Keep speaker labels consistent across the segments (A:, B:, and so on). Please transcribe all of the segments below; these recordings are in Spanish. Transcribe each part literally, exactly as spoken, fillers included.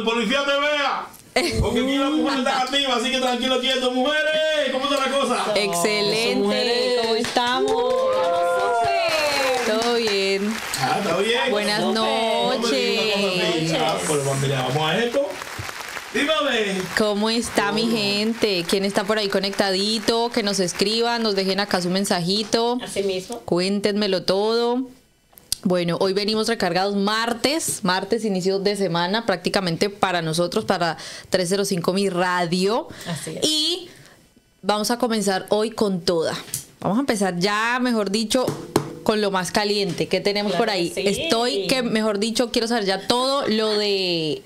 A: el policía te vea. Porque aquí la mujer está activa, así que tranquilo, quieto. Mujeres, ¿cómo está la cosa?
B: Excelente, ¿cómo estamos? Todo bien.
A: Ah, ¿todo bien?
B: Buenas
A: No,
B: noches.
A: no me digas una cosa así. Ah, pues vamos, mira, vamos a esto. Dígame.
B: ¿Cómo está mi gente? ¿Quién está por ahí conectadito? Que nos escriban, nos dejen acá su mensajito.
C: Así mismo.
B: Cuéntenmelo todo. Bueno, hoy venimos recargados martes, martes, inicio de semana, prácticamente para nosotros, para trescientos cinco Mi Radio.
C: Así es.
B: Y vamos a comenzar hoy con toda. Vamos a empezar ya, mejor dicho, con lo más caliente que tenemos
C: Claro
B: por ahí.
C: que sí.
B: Estoy que, mejor dicho, quiero saber ya todo lo de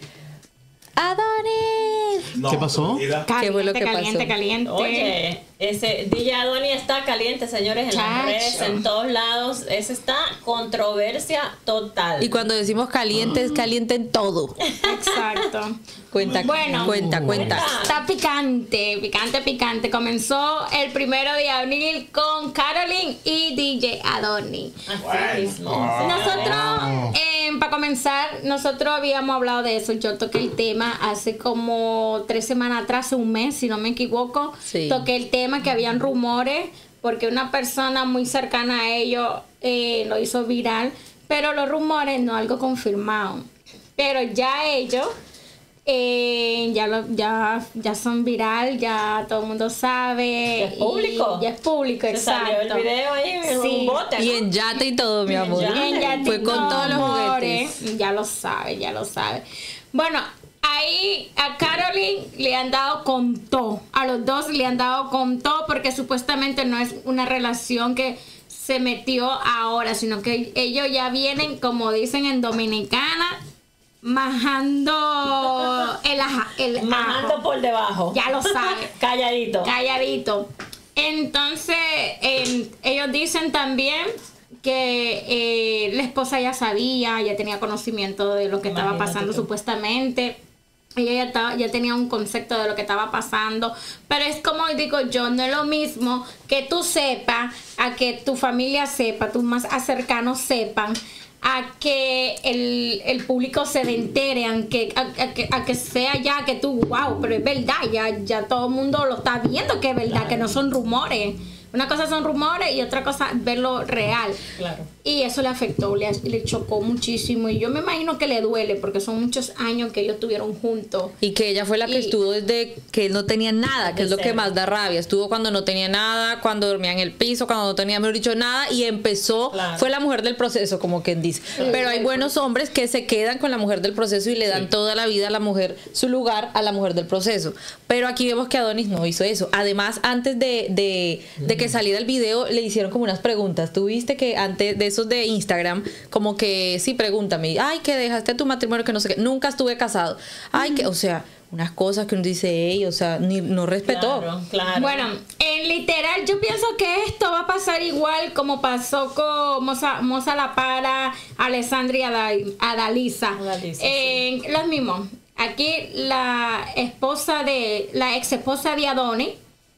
B: Adonis.
A: No,
D: ¿Qué pasó?
A: mira.
B: ¿Qué fue lo que
E: caliente,
B: pasó?
E: caliente.
C: Oye, ese D J Adonis está caliente, señores, en las
E: Chacho.
C: redes, en todos lados. Esa está controversia total.
B: Y cuando decimos caliente, es caliente en todo.
E: Exacto.
B: Cuenta,
E: Bueno.
B: cuenta, cuenta.
E: Está picante, picante, picante. Comenzó el primero de abril con Caroline y D J Adonis.
C: Así mismo.
E: Nosotros, eh, para comenzar, nosotros habíamos hablado de eso. Yo toqué el tema hace como tres semanas atrás, hace un mes, si no me equivoco.
B: Sí.
E: Toqué el tema que habían rumores, porque una persona muy cercana a ellos eh, lo hizo viral, pero los rumores no algo confirmado. Pero ya ellos eh, ya, lo, ya, ya son viral, ya todo el mundo sabe.
C: Ya es público.
E: y Ya es público,
C: Se
E: exacto.
C: salió el video ahí en
E: Sí.
C: un bote,
B: Y
C: ¿no?
B: en yate y todo, mi amor.
C: yate.
E: Bien, ya
B: Fue
E: TikTok,
B: con todos los
E: amores,
B: juguetes.
E: Ya lo sabe, ya lo sabe. Bueno, ahí a Caroline le han dado con todo. A los dos le han dado con todo porque supuestamente no es una relación que se metió ahora, sino que ellos ya vienen, como dicen en Dominicana, majando el aja, el
C: Majando
E: ajo.
C: por debajo.
E: Ya lo sabe.
C: Calladito.
E: Calladito. Entonces, eh, ellos dicen también que eh, la esposa ya sabía, ya tenía conocimiento de lo que estaba
C: Imagínate
E: pasando
C: tú.
E: supuestamente. Ella ya, estaba, ya tenía un concepto de lo que estaba pasando. Pero es como digo yo, no es lo mismo que tú sepas, a que tu familia sepa, tus más cercanos sepan, a que el, el público se entere, a que, a, a que, a que sea ya que tú, wow, pero es verdad, ya, ya todo el mundo lo está viendo que es verdad,
C: Claro.
E: que no son rumores. Una cosa son rumores y otra cosa verlo real.
C: Claro.
E: Y eso le afectó, le, le chocó muchísimo. Y yo me imagino que le duele porque son muchos años que ellos estuvieron juntos.
B: Y que ella fue la que
E: Y-
B: estuvo desde que él no tenía nada, que es lo que
C: cero.
B: más da rabia. Estuvo cuando no tenía nada, cuando dormía en el piso, cuando no tenía, mejor dicho, nada. Y empezó,
C: Claro.
B: fue la mujer del proceso, como quien dice. Pero hay buenos hombres que se quedan con la mujer del proceso y le dan toda la vida a la mujer, su lugar a la mujer del proceso. Pero aquí vemos que Adonis no hizo eso. Además, antes de, de, de que saliera el video, le hicieron como unas preguntas. Tú viste que antes de esos de Instagram, como que sí, pregúntame, ay, que dejaste tu matrimonio, que no sé qué, nunca estuve casado. Ay, que, o sea, unas cosas que uno dice, ey, o sea, ni, no respetó.
C: Claro, claro.
E: Bueno, en literal, yo pienso que esto va a pasar igual como pasó con Moza, Moza La Para, Alessandra y Adal- Adalisa.
C: Adalisa,
E: Eh, Los mismos. Aquí la esposa de, la ex esposa de Adonis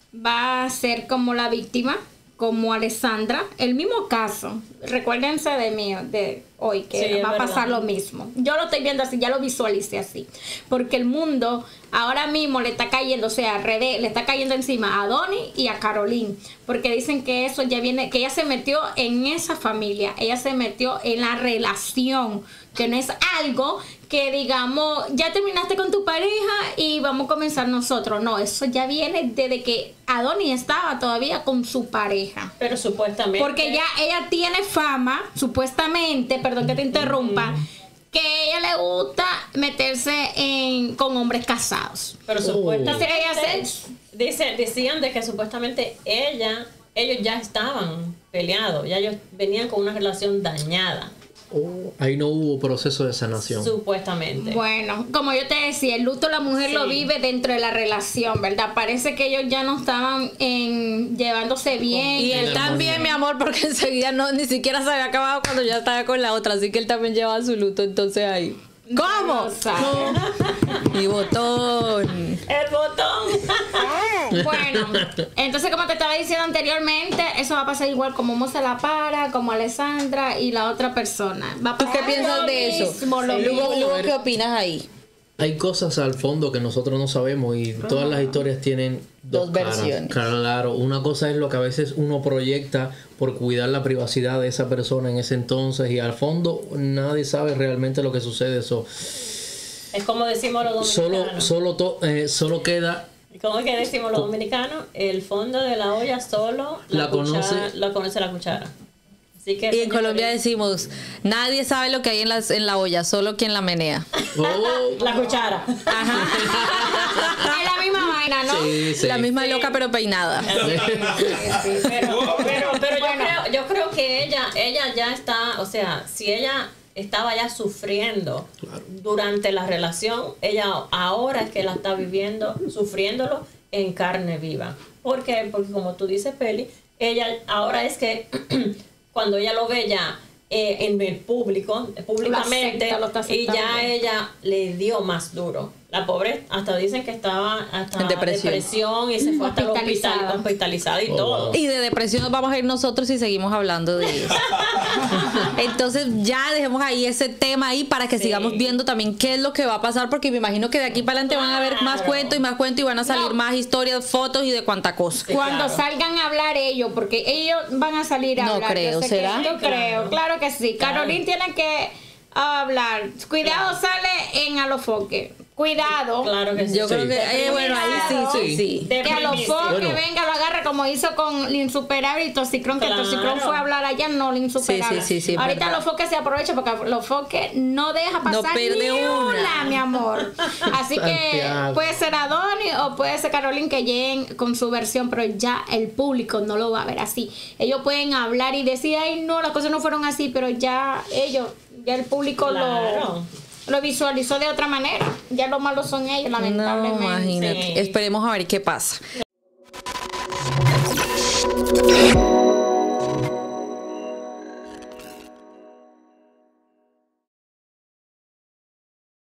E: va a ser como la víctima, como Alessandra, el mismo caso. Recuérdense de mí, de hoy, que
C: Sí, es
E: va a pasar
C: verdad.
E: lo mismo. Yo lo estoy viendo así, ya lo visualicé así. Porque el mundo ahora mismo le está cayendo, o sea, al revés, le está cayendo encima a Adonis y a Caroline. Porque dicen que eso ya viene, que ella se metió en esa familia, ella se metió en la relación, que no es algo que digamos, ya terminaste con tu pareja y vamos a comenzar nosotros. No, eso ya viene desde que Adonis estaba todavía con su pareja.
C: Pero supuestamente.
E: Porque ya ella tiene fama, supuestamente, perdón que te interrumpa, que a ella le gusta meterse en, con hombres casados.
C: Pero
D: Oh.
C: supuestamente.
E: Entonces ella se-
C: dice, decían de que supuestamente ella, ellos ya estaban peleados, ya ellos venían con una relación dañada.
D: Oh, ahí no hubo proceso de sanación.
C: Supuestamente.
E: Bueno, como yo te decía, el luto la mujer lo
C: Sí.
E: vive dentro de la relación, ¿verdad? Parece que ellos ya no estaban en, llevándose bien.
B: Y él
D: Armonía.
B: también, mi amor, porque enseguida no, ni siquiera se había acabado cuando ya estaba con la otra, así que él también llevaba su luto, entonces ahí. ¿Cómo?
E: No sabe.
B: Mi botón.
C: El botón.
E: Bueno, entonces como te estaba diciendo anteriormente, eso va a pasar igual como Moza La Para, como Alessandra y la otra persona. Va a
B: ¿Tú qué
E: pasar
B: piensas
E: lo
B: de eso?
E: mismo, lo
B: Lugo,
E: mismo.
B: Lugo, ¿qué opinas ahí?
D: Hay cosas al fondo que nosotros no sabemos y todas las historias tienen dos,
B: Dos
D: caras.
B: versiones.
D: Claro, una cosa es lo que a veces uno proyecta por cuidar la privacidad de esa persona en ese entonces y al fondo nadie sabe realmente lo que sucede. Eso
C: Es como decimos los
D: solo,
C: dominicanos.
D: solo, to- eh, solo queda
C: ¿Cómo es que decimos los dominicanos? El fondo de la olla solo la,
D: La
C: cuchara,
D: conoce-
C: la conoce la cuchara. Así que,
B: Y en
C: señores,
B: Colombia decimos, nadie sabe lo que hay en, las, en la olla, solo quien la menea.
D: oh,
C: la cuchara.
E: Es la misma vaina, ¿no?
D: sí, sí.
B: La misma loca pero peinada.
C: Pero, pero, pero yo, creo, yo creo que ella, ella ya está, o sea, si ella estaba ya sufriendo
D: Claro.
C: durante la relación, ella ahora es que la está viviendo, sufriéndolo en carne viva. ¿Por qué? Porque como tú dices, Peli, ella ahora es que cuando ella lo ve ya eh, en el público, públicamente,
E: acepta, lo está
C: y ya
E: aceptando.
C: ella le dio más duro. La pobre, hasta dicen que estaba hasta
B: En depresión.
C: depresión y se fue hasta el hospital,
E: Hospitalizada.
C: hospitalizada y
D: Oh,
C: todo.
D: wow.
B: Y de depresión nos vamos a ir nosotros si seguimos hablando de eso. Entonces ya dejemos ahí ese tema ahí para que
C: Sí.
B: sigamos viendo también qué es lo que va a pasar, porque me imagino que de aquí para adelante van a haber más
C: Claro.
B: cuentos y más cuentos y van a salir
E: No.
B: más historias, fotos y de cuánta cosa.
C: Sí,
E: Cuando
C: claro.
E: salgan a hablar ellos, porque ellos van a salir a
B: No
E: hablar.
B: creo,
E: Yo sé
B: ¿será?
E: que- yo
C: Sí, claro.
E: creo, claro que sí.
C: Claro.
E: Carolina tiene que hablar. Cuidado,
C: Claro.
E: sale en Alofoque. Cuidado.
C: Claro que sí.
B: Yo creo
D: Sí.
B: que, eh, bueno, ahí sí, sí, sí.
C: De
E: Que Alofoque
D: Bueno.
E: venga, lo agarre como hizo con Linsuperable y Toxicrón, que
C: Claro.
E: Toxicrón fue a hablar allá, no Linsuperable.
B: Sí, sí, sí, sí, es
E: Ahorita
B: verdad.
E: Alofoque se aprovecha porque Alofoque no deja
B: No
E: pasar
B: pierde
E: ni
B: una.
E: una, mi amor. Así que
D: Santiago.
E: puede ser Adonis o puede ser Carolina que lleguen con su versión, pero ya el público no lo va a ver así. Ellos pueden hablar y decir, ay, no, las cosas no fueron así, pero ya ellos, ya el público
C: Claro.
E: lo, lo visualizó de otra manera. Ya lo malo son ellos,
B: No,
E: lamentablemente.
B: imagínate.
C: Sí.
B: Esperemos a ver qué pasa.